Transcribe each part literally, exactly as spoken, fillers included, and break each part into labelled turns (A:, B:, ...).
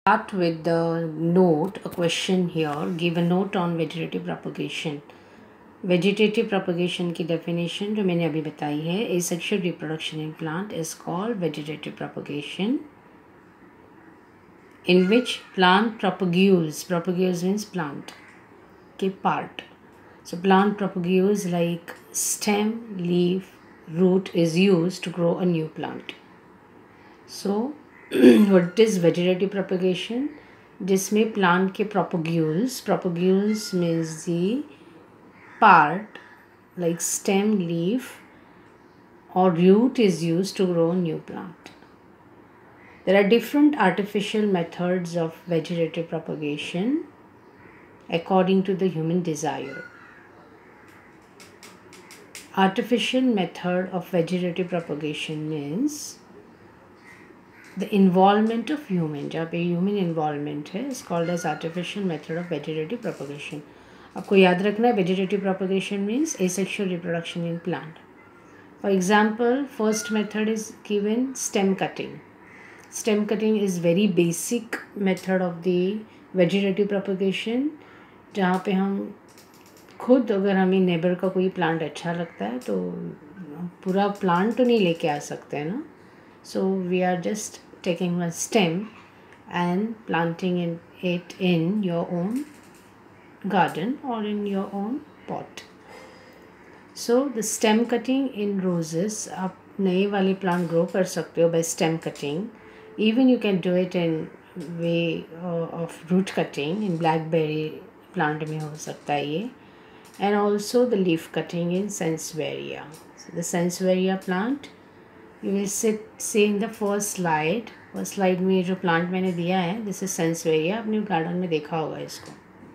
A: Start with the note, a question here. Give a note on vegetative propagation. Vegetative propagation की definition जो मैंने अभी बताई है, asexual reproduction in plant is called vegetative propagation, in which plant propagules, propagules means plant के part. So plant propagules like stem, leaf, root is used to grow a new plant. So what is vegetative propagation? जिसमें plant के propagules propagules means the part like stem leaf or root is used to grow a new plant. There are different artificial methods of vegetative propagation according to the human desire. Artificial method of vegetative propagation means the involvement of human, जहाँ पे human involvement है, is called as artificial method of vegetative propagation. आपको याद रखना है vegetative propagation means asexual reproduction in plant. For example, first method is given stem cutting. Stem cutting is very basic method of the vegetative propagation, जहाँ पे हम खुद अगर हमें नेबर का कोई प्लांट अच्छा लगता है तो पूरा प्लांट तो नहीं लेके आ सकते हैं ना. So we are just taking a stem and planting in, it in your own garden or in your own pot. So the stem cutting in roses, आप नए वाले plant grow कर सकते हो by stem cutting. Even you can do it in way uh, of root cutting. In blackberry plant में हो सकता है ये. And also the leaf cutting in sansevieria. So the sansevieria plant, you will sit see in the first slide. First slide में जो plant मैंने दिया है, दिस इज सेंसवेरिया. अपने गार्डन में देखा होगा इसको.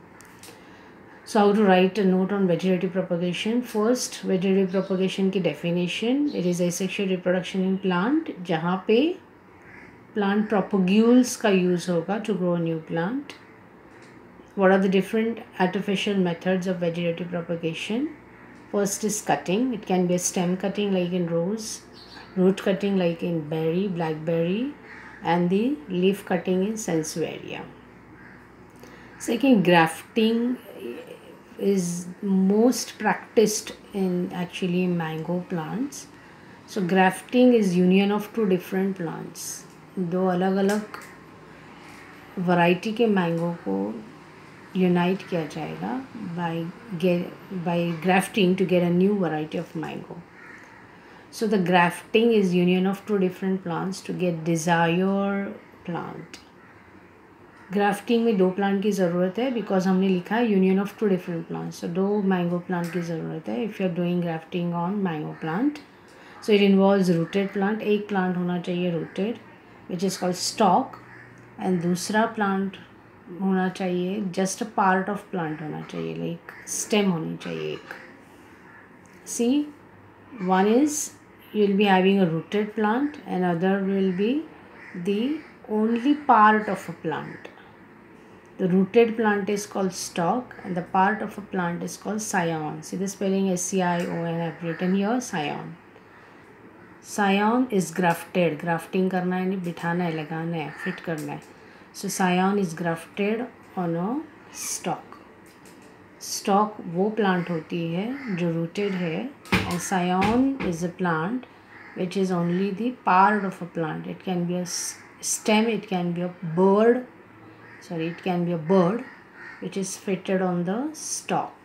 A: So how to write a note on vegetative propagation. First, vegetative propagation की definition. It is asexual reproduction in plant जहाँ पे प्लांट प्रोपोग्यूल्स का यूज़ होगा to grow a new plant. What are the different artificial methods of vegetative propagation. First is cutting. It can be a stem cutting like in rose, root cutting like in berry, blackberry, and the leaf cutting in sansevieria. Second, grafting is most practiced in actually mango plants. So grafting is union of two different plants. दो अलग अलग variety के mango को unite किया जाएगा by get by grafting to get a new variety of mango. So the grafting is union of two different plants to get desired plant. Grafting में दो plant की ज़रूरत है because हमने लिखा है union of two different plants. So दो mango plant की ज़रूरत है if you are doing grafting on mango plant. So it involves rooted plant. एक plant होना चाहिए rooted which is called stalk, and दूसरा plant होना चाहिए just a part of plant होना चाहिए like stem होनी चाहिए एक. See, one is you will be having a rooted plant and other will be the only part of a plant. The rooted plant is called stalk and the part of a plant is called scion. See the spelling S C I O N. I have written here scion. Scion is grafted. Grafting करना है, नहीं बिठाना है, लगाना है, fit करना है. So scion is grafted on a stalk. Stock वो प्लांट होती है जो रूटेड है, and scion is a plant which is only the part of a plant. It can be a stem, it can be a bud, sorry it can be a bud which is fitted on the stock.